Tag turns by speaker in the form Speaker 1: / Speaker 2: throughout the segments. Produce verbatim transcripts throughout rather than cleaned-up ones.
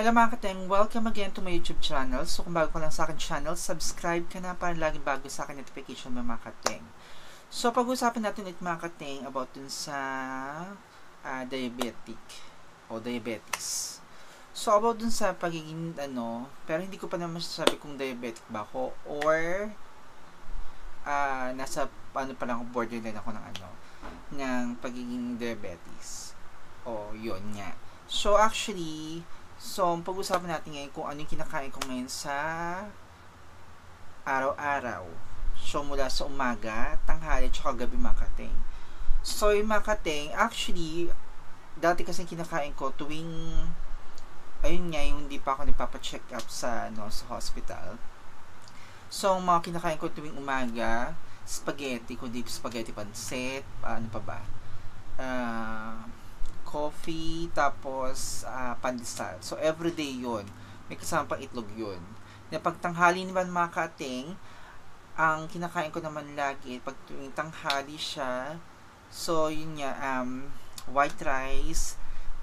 Speaker 1: Hello mga kateng, welcome again to my YouTube channel. So kung bago ka lang sa akin channel, subscribe ka na para laging bago sa akin notification mga kateng. So pag-usapan natin ulit mga kateng about dun sa uh, diabetic o diabetes. So about dun sa pagiging ano, pero hindi ko pa naman masasabi kung diabetic ba ako or uh, nasa ano pa lang borderline ako ng ano, ng pagiging diabetes. O yun nga. So actually, So, pag-usapan natin ngayon kung ano yung kinakain ko ngayon sa araw-araw. So, mula sa umaga, tanghali, tsaka gabi mga kateng. So, yung mga kateng, actually, dati kasi kinakain ko tuwing, ayun nga, yung hindi pa ako nagpapacheck up sa, no, sa hospital. So, mga kinakain ko tuwing umaga, spaghetti, kundi spaghetti pancit, ano pa ba? Ah... Uh, coffee, tapos uh, pandesal. So, everyday yun. May kasama pang itlog yun. Na pagtanghali naman mga kating, ang kinakain ko naman lagi, pag tuwing tanghali siya, so, yun nga, um, white rice,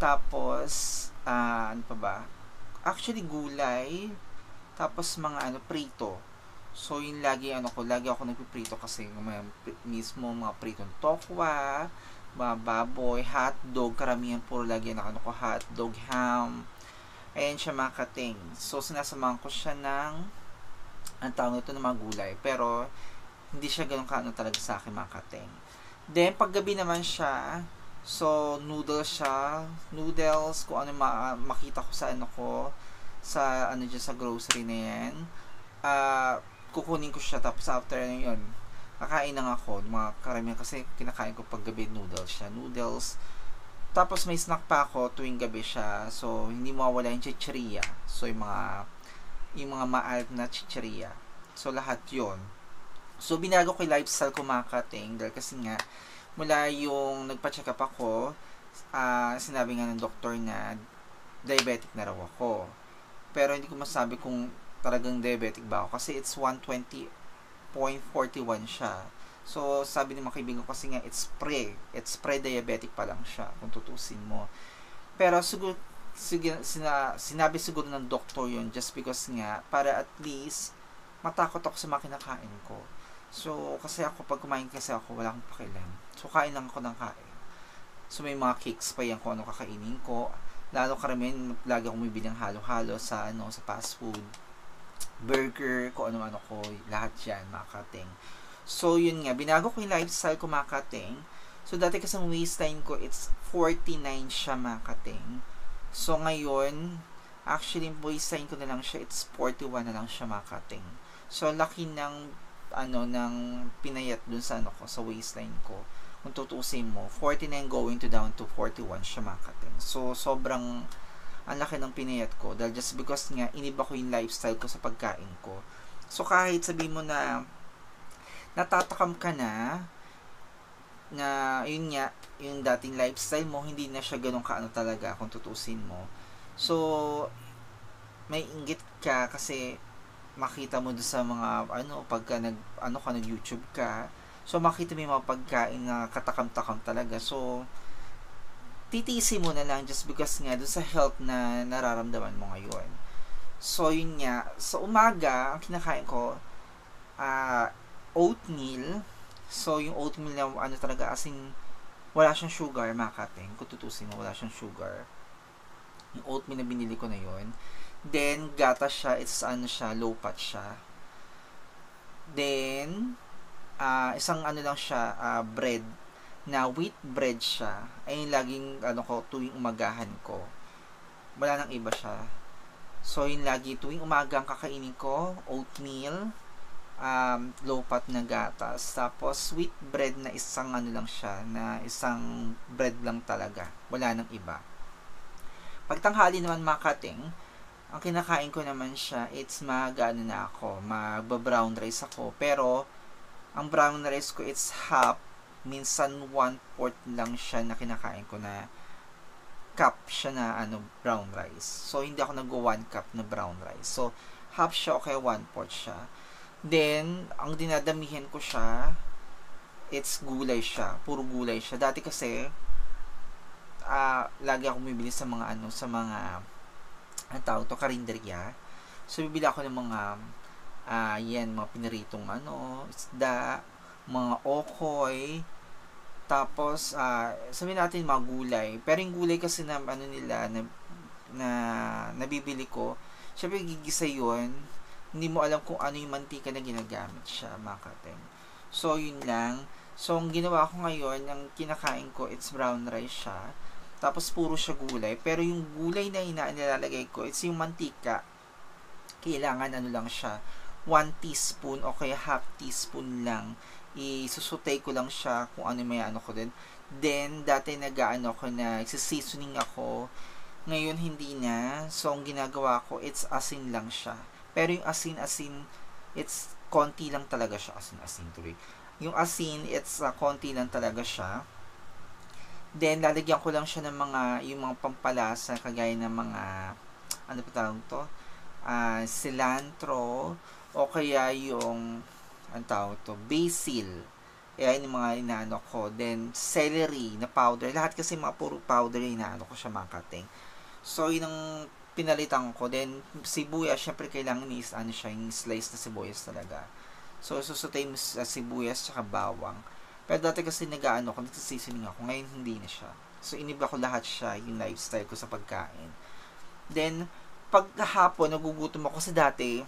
Speaker 1: tapos, uh, ano pa ba? Actually, gulay, tapos mga ano, prito. So, yun lagi, ano ko, lagi ako nagpiprito kasi may, mismo mga pritong tokwa, mga baboy, hotdog, karamihan puro lagi na ano ko, hotdog, ham, ayan siya mga kating. So, sinasamahan ko siya ng, ang tawag nito ng mga gulay, pero, hindi siya ganun kaano talaga sa akin mga kating. Then, paggabi naman siya, so, noodles siya, noodles, kung ano ma- makita ko sa ano ko, sa, ano dyan, sa grocery na yan, ah, uh, kukunin ko siya, tapos after ano yun, kakain lang ako, mga karamihan kasi kinakain ko pag gabi noodles siya, noodles. Tapos may snack pa ako tuwing gabi siya. So hindi mawawala yung chicheria. So yung mga yung mga maalt na chicheria. So lahat 'yon. So binago ko yung lifestyle ko mga kating dahil kasi nga mula yung nagpa-check up ako, uh, sinabi nga ng doktor na diabetic na raw ako. Pero hindi ko masabi kung talagang diabetic ba ako kasi it's one twenty point four one siya. So, sabi ng mga kaibigan ko kasi nga, it's pre. It's pre-diabetic pa lang siya, kung tutusin mo. Pero, siguro, sige, sina, sinabi siguro ng doktor yun just because nga, para at least, matakot ako sa mga kinakain ko. So, kasi ako, pag kumain kasi ako, wala akong pakialam. So, kain lang ako ng kain. So, may mga cakes pa yan kung ano kakainin ko. Lalo karamihan, lagi akong bibili ng halo-halo sa, ano, sa fast food. Burger, kung ano-ano ko, lahat yan, mga kating. So, yun nga, binago ko yung lifestyle ko, mga kating. So, dati kasi ang waistline ko, it's forty-nine siya, mga kating. So, ngayon, actually, yung waistline ko na lang siya, it's forty-one na lang siya, mga kating. So, laki ng, ano, ng pinayat dun sa, ano ko, sa waistline ko. Kung tutusin mo, forty-nine going to down to forty-one siya, mga kating. So, sobrang, ang laki ng pinayat ko dahil just because nga iniba ko yung lifestyle ko sa pagkain ko. So kahit sabihin mo na natatakam ka na na yun nga yung dating lifestyle mo, hindi na siya ganun kaano talaga kung tutusin mo. So may inggit ka kasi makita mo doon sa mga ano pagka nag ano ka nag YouTube ka. So makita mo yung mga pagkain na katakam-takam talaga. So titiisin mo na lang just because nga doon sa health na nararamdaman mo ngayon. So, yun nga. Sa umaga, ang kinakain ko, uh, oatmeal. So, yung oatmeal na ano talaga, as in, wala siyang sugar, mga kating. Kung tutusin mo, wala siyang sugar. Yung oatmeal na binili ko na yun. Then, gata siya, it's ano siya, low fat siya. Then, uh, isang ano lang siya, uh, bread, na wheat bread siya, ay laging ano ko tuwing umagahan ko. Wala nang iba siya. So yun lagi tuwing umaga ang kakainin ko, oatmeal, um, low fat na gatas, tapos wheat bread na isang ano lang siya, na isang bread lang talaga. Wala nang iba. Pagtanghali naman mga kating, ang kinakain ko naman siya, it's mag-ano na ako, magba-brown rice ako, pero ang brown rice ko it's half, minsan one-fourth lang siya na kinakain ko na cup siya na ano, brown rice. So, hindi ako nag-one cup na brown rice. So, half siya o kaya one-fourth siya. Then, ang dinadamihan ko siya, it's gulay siya. Puro gulay siya. Dati kasi, uh, lagi ako bumibili sa mga ano, sa mga ang tawag to, karinderya. So, bibili ako ng mga, ah, yan, mga pinaritong ano, isda, mga okoy, tapos, ah, sabihin natin mga gulay. Pero yung gulay kasi na, ano nila, na, na nabibili ko, syempre gigisa yun, hindi mo alam kung ano yung mantika na ginagamit siya, mga kateng. So, yun lang. So, ang ginawa ko ngayon, ang kinakain ko, it's brown rice siya. Tapos, puro siya gulay. Pero yung gulay na ina nilalagay ko, it's yung mantika. Kailangan ano lang siya, one teaspoon o kaya half teaspoon lang. Isusutay ko lang siya kung ano may ano ko din. Then, dati nag-ano ko na, seasoning ako. Ngayon, hindi na. So, ang ginagawa ko, it's asin lang siya. Pero yung asin-asin, it's konti lang talaga siya. Asin-asin tuloy. Yung asin, it's uh, konti lang talaga siya. Then, lalagyan ko lang siya ng mga, yung mga pampalasa, kagaya ng mga, ano pa tawag to? Uh, cilantro, o kaya yung, ang tawag to, basil. Ayan yung mga inaano ko. Then, celery na powder. Lahat kasi mga puro powder yung inaano ko siya, mga kating. So, yun ang pinalitan ko. Then, sibuyas, syempre kailangan is, ano siya, yung slice na sibuyas talaga. So, susutay mo sa sibuyas tsaka bawang. Pero dati kasi nag-ano ko, nagsiseasoning ako. Ngayon, hindi na siya. So, iniba ko lahat siya, yung lifestyle ko sa pagkain. Then, paghapon, nagugutom ako kasi dati,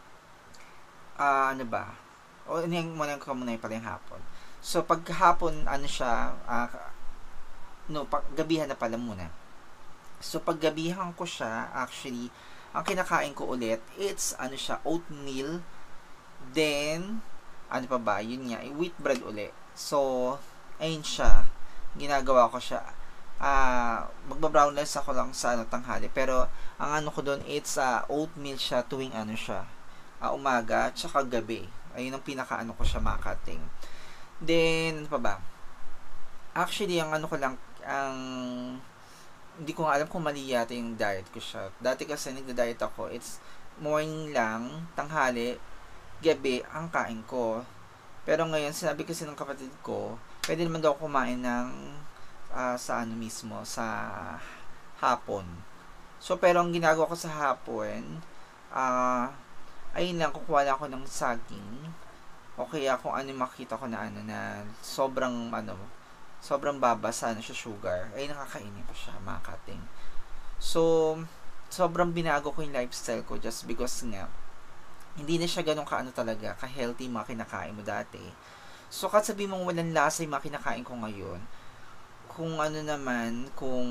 Speaker 1: uh, ano ba? O, yung muna ko muna yung pala yung hapon. So, paghapon, ano siya, uh, no, pag, gabihan na pala muna. So, paggabihan ko siya, actually, ang kinakain ko ulit, it's, ano siya, oatmeal, then, ano pa ba, yun nga, wheat bread ulit. So, ayun siya, ginagawa ko siya, ah, uh, magba-brown rice ako lang sa, ano, tanghali, pero, ang ano ko doon, it's, uh, oatmeal siya, tuwing, ano siya, uh, umaga, tsaka gabi. Ayun ang pinaka-ano ko siya, makating. Then, ano pa ba? Actually, ang ano ko lang, ang, hindi ko nga alam kung mali yata yung diet ko siya. Dati kasi nagda-diet ako, it's morning lang, tanghali, gabi, ang kain ko. Pero ngayon, sinabi kasi ng kapatid ko, pwede naman daw kumain ng, uh, sa ano mismo, sa hapon. So, pero ang ginagawa ko sa hapon, ah, uh, ayun lang, kukuha lang ako ng saging, o kaya kung ano makita ko na ano, na sobrang, ano, sobrang babasa na siya sugar, ay nakakainin ko siya, mga kating. So, sobrang binago ko yung lifestyle ko just because nga, hindi na siya ganun kaano talaga, ka-healthy mga kinakain mo dati. So, kahit sabi mong walang lasa yung mga kinakain ko ngayon, kung ano naman, kung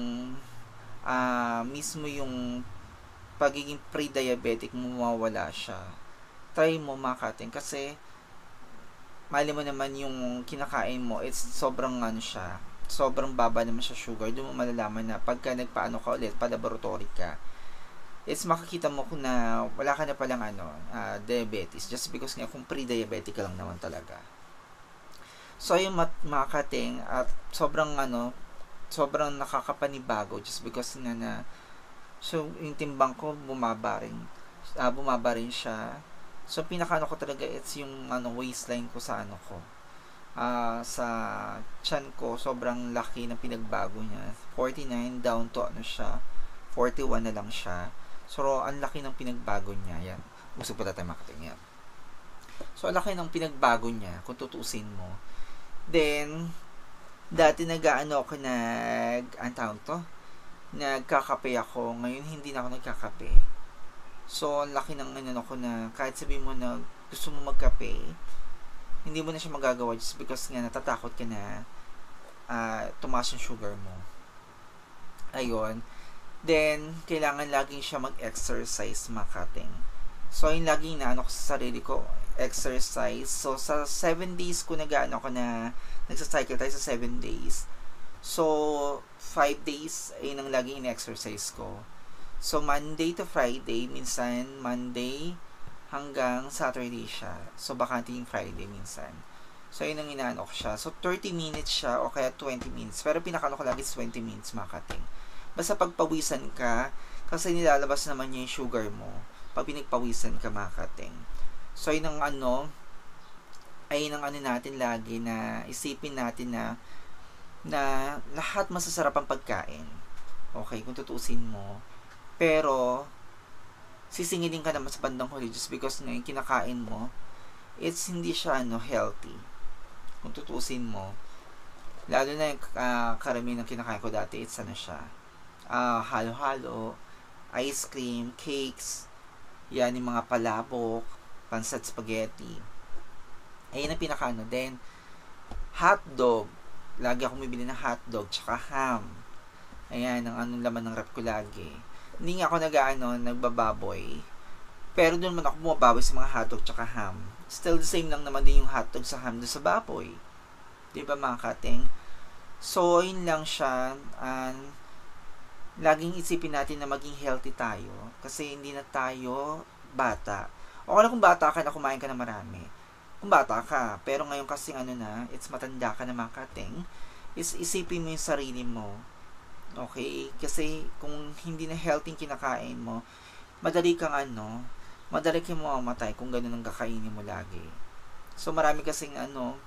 Speaker 1: uh, mismo yung pagiging pre-diabetic mo, mawawala siya. Try mo mga kating, kasi mali mo naman yung kinakain mo, it's sobrang ano siya, sobrang baba naman siya sugar. Doon mo malalaman na pagka nagpaano ka ulit, pa-laboratory ka, it's makikita mo kung na wala ka na palang ano, uh, diabetes, just because nga kung pre-diabetic ka lang naman talaga. So, yung mga kating, at sobrang ano, sobrang nakakapanibago, just because nga na, so, yung timbang ko, bumaba rin, uh, bumaba rin siya. So, pinaka ano ko talaga, it's yung ano, waistline ko sa ano ko, uh, sa chan ko, sobrang laki ng pinagbago niya. forty-nine down to ano siya, forty-one na lang siya. So, ang laki ng pinagbago niya. Yan. Usap pa tayo makating yan. So, ang laki ng pinagbago niya, kung tutusin mo. Then, dati nag-ano ako nag, ang tawag to? Nagkakape ako. Ngayon, hindi na ako nagkakape. So, ang laki ng ano ko na, kahit sabihin mo na gusto mo magkape, hindi mo na siya magagawa just because nga natatakot ka na uh, tumaas yung sugar mo. Ayun. Then, kailangan laging siya mag-exercise, makating. So, yung laging na ano ko sa sarili ko, exercise. So, sa seven days ko nag-ano ko na, nagsa-cycle tayo sa seven days. So, five days ay nang laging in-exercise ko. So, Monday to Friday, minsan Monday hanggang Saturday siya. So, bakante yung Friday minsan. So, yun ang inaano ko siya. So, thirty minutes siya o kaya twenty minutes. Pero pinakano ko lagi is twenty minutes, makating. Basta pagpawisan ka, kasi nilalabas naman niya yung sugar mo. Pag pinagpawisan ka, makating. So, yun ang ano, ay yun ang ano natin lagi na isipin natin na na lahat masasarap ang pagkain. Okay, kung tutuusin mo. Pero, sisingilin ka naman sa bandang huli just because ngayon kinakain mo, it's hindi siya ano, healthy. Kung tutusin mo, lalo na yung uh, karamihan ng kinakain ko dati, it's ano siya, uh, halo-halo, ice cream, cakes, yan yung mga palabok, pansat spaghetti. Ayun ang pinakaano. Then, hotdog. Lagi akong bibili ng hotdog, tsaka ham. Ayan, ang anong laman ng rep ko lagi. Hindi nga ako nag-ano, nagbababoy. Pero doon man ako bumababoy sa mga hotdog tsaka ham. Still the same lang naman din yung hotdog sa ham doon sa baboy. Diba mga kating? So, yun lang siya. And, laging isipin natin na maging healthy tayo. Kasi hindi na tayo bata. O kung bata ka na kumain ka na marami. Kung bata ka. Pero ngayon kasi ano na, it's matanda ka na mga kating. Is isipin mo yung sarili mo. Okay? Kasi kung hindi na healthy kinakain mo, madali kang ano, madali kang mamamatay kung ganun ang kakainin mo lagi. So, marami kasing ano,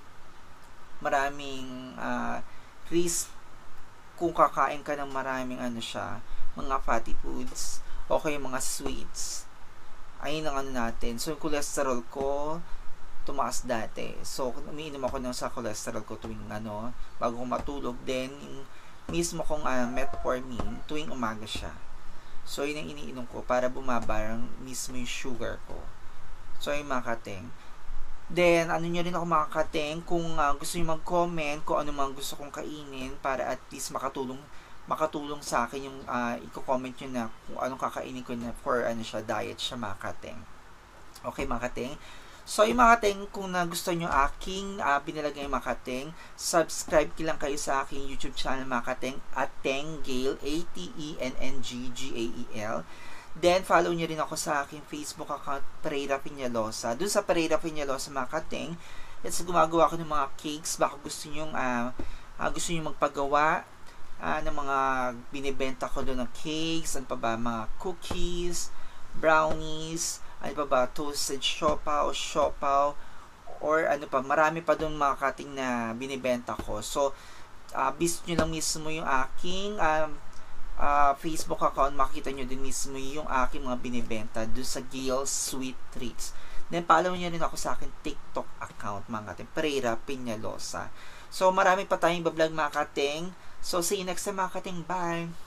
Speaker 1: maraming uh, risk kung kakain ka ng maraming ano siya, mga fatty foods, o kaya mga sweets. Ayun ang ano natin. So, yung cholesterol ko, tumaas dati. So, umiinom ako ng sa cholesterol ko tuwing ano, bago ko matulog. Then, yung mismo kong uh, metformin, tuwing umaga siya. So, yun ang iniinom ko para bumaba mismo yung sugar ko. So, yung mga kating. Then, ano nyo rin ako mga kating, kung uh, gusto nyo mag-comment kung ano mga gusto kong kainin para at least makatulong makatulong sa akin yung uh, i-comment nyo na kung anong kakainin ko na for ano siya, diet siya mga kating. Okay mga kating? So, yung mga kating, kung nagustuhan nyo aking uh, binilagay mga kating, subscribe lang kayo sa aking YouTube channel mga kating, at Tengail, A T E N N G G A E L. Then, follow nyo rin ako sa aking Facebook account, Pereira Peñalosa. Doon sa Pereira Peñalosa mga kating, it's gumagawa ko ng mga cakes. Baka gusto nyo, uh, uh, gusto nyo magpagawa uh, ng mga binibenta ko doon ng cakes, ano pa ba, mga cookies, brownies, ano pa ba, toasted siopaw, siopaw, or ano pa, marami pa doon mga kating na binibenta ko. So, uh, visit nyo lang mismo yung aking um, uh, Facebook account, makikita nyo din mismo yung aking mga binibenta doon sa Gail's Sweet Treats. Then, follow nyo rin ako sa aking TikTok account, mga kating, Pereira Peñalosa. So, marami pa tayong bablog mga kating. So, see you next time mga kating. Bye!